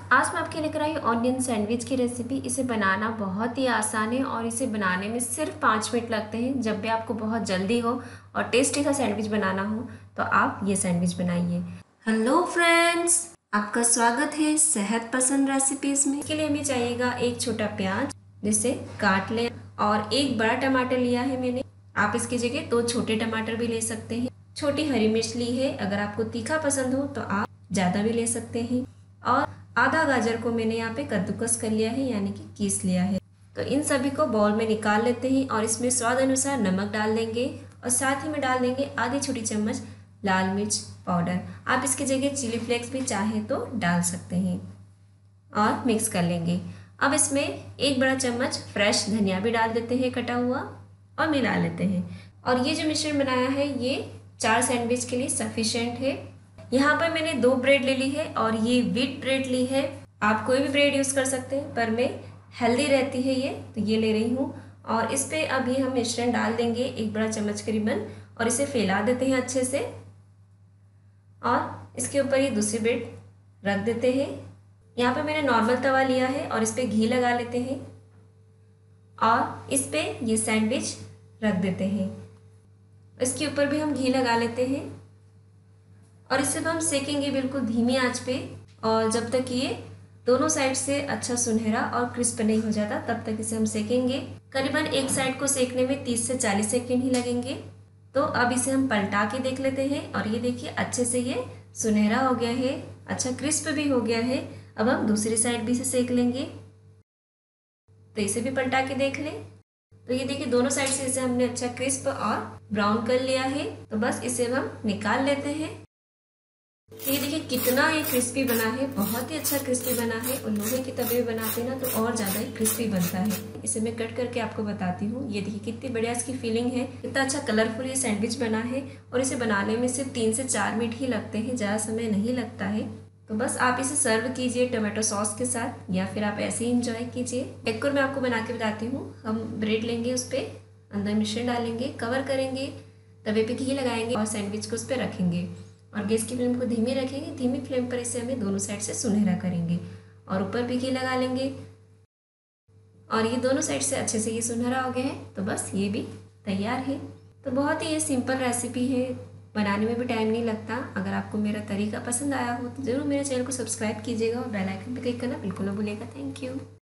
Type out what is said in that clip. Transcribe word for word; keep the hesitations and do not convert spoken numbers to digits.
आज मैं आपके लेकर आई ऑनियन सैंडविच की रेसिपी। इसे बनाना बहुत ही आसान है और इसे बनाने में सिर्फ पाँच मिनट लगते हैं। जब भी आपको बहुत जल्दी हो और टेस्टी सा सैंडविच बनाना हो तो आप ये सैंडविच बनाइए। हेलो फ्रेंड्स, आपका स्वागत है सेहत पसंद रेसिपीज में। इसके लिए हमें चाहिएगा एक छोटा प्याज जिसे काट लें और एक बड़ा टमाटर लिया है मैंने। आप इसकी जगह दो छोटे टमाटर भी ले सकते हैं। छोटी हरी मिर्च ली है, अगर आपको तीखा पसंद हो तो आप ज़्यादा भी ले सकते हैं। और आधा गाजर को मैंने यहाँ पे कद्दूकस कर लिया है, यानी कि कीस लिया है। तो इन सभी को बाउल में निकाल लेते हैं और इसमें स्वाद अनुसार नमक डाल देंगे और साथ ही में डाल देंगे आधी छोटी चम्मच लाल मिर्च पाउडर। आप इसकी जगह चिली फ्लेक्स भी चाहें तो डाल सकते हैं और मिक्स कर लेंगे। अब इसमें एक बड़ा चम्मच फ्रेश धनिया भी डाल देते हैं कटा हुआ और मिला लेते हैं। और ये जो मिश्रण बनाया है ये चार सैंडविच के लिए सफिशिएंट है। यहाँ पर मैंने दो ब्रेड ले ली है और ये व्हीट ब्रेड ली है। आप कोई भी ब्रेड यूज़ कर सकते हैं, पर मैं हेल्दी रहती है ये तो ये ले रही हूँ। और इस पर अब ये हम मिश्रण डाल देंगे एक बड़ा चम्मच करीबन और इसे फैला देते हैं अच्छे से। और इसके ऊपर ये दूसरी ब्रेड रख देते हैं। यहाँ पे मैंने नॉर्मल तवा लिया है और इस पर घी लगा लेते हैं और इस पर ये सैंडविच रख देते हैं। इसके ऊपर भी हम घी लगा लेते हैं और इसे हम सेकेंगे बिल्कुल धीमी आंच पे, और जब तक ये दोनों साइड से अच्छा सुनहरा और क्रिस्प नहीं हो जाता तब तक इसे हम सेकेंगे। करीबन एक साइड को सेकने में तीस से चालीस सेकंड ही लगेंगे। तो अब इसे हम पलटा के देख लेते हैं और ये देखिए अच्छे से ये सुनहरा हो गया है, अच्छा क्रिस्प भी हो गया है। अब हम दूसरी साइड भी इसे सेक लेंगे। तो इसे भी पलटा के देख लें। तो ये देखिए दोनों साइड से इसे हमने अच्छा क्रिस्प और ब्राउन कर लिया है। तो बस इसे हम निकाल लेते हैं। ये देखिए कितना ये क्रिस्पी बना है, बहुत ही अच्छा क्रिस्पी बना है। और लोहे की तवे बनाते ना तो और ज़्यादा ही क्रिस्पी बनता है। इसे मैं कट करके आपको बताती हूँ। ये देखिए कितनी बढ़िया इसकी फीलिंग है, कितना अच्छा कलरफुल ये सैंडविच बना है। और इसे बनाने में सिर्फ तीन से चार मिनट ही लगते हैं, ज़्यादा समय नहीं लगता है। तो बस आप इसे सर्व कीजिए टोमेटो सॉस के साथ या फिर आप ऐसे ही इंजॉय कीजिए। एक और मैं आपको बना के बताती हूँ। हम ब्रेड लेंगे, उस पर अंदर मिश्रण डालेंगे, कवर करेंगे, तवे पे घी लगाएंगे और सैंडविच को उस पर रखेंगे और गैस की फ्लेम को धीमी रखेंगे। धीमी फ्लेम पर इसे हमें दोनों साइड से सुनहरा करेंगे और ऊपर भी घी लगा लेंगे। और ये दोनों साइड से अच्छे से ये सुनहरा हो गया है तो बस ये भी तैयार है। तो बहुत ही ये सिंपल रेसिपी है, बनाने में भी टाइम नहीं लगता। अगर आपको मेरा तरीका पसंद आया हो तो ज़रूर मेरे चैनल को सब्सक्राइब कीजिएगा और बेल आइकन पर क्लिक करना बिल्कुल ना भूलिएगा। Thank you.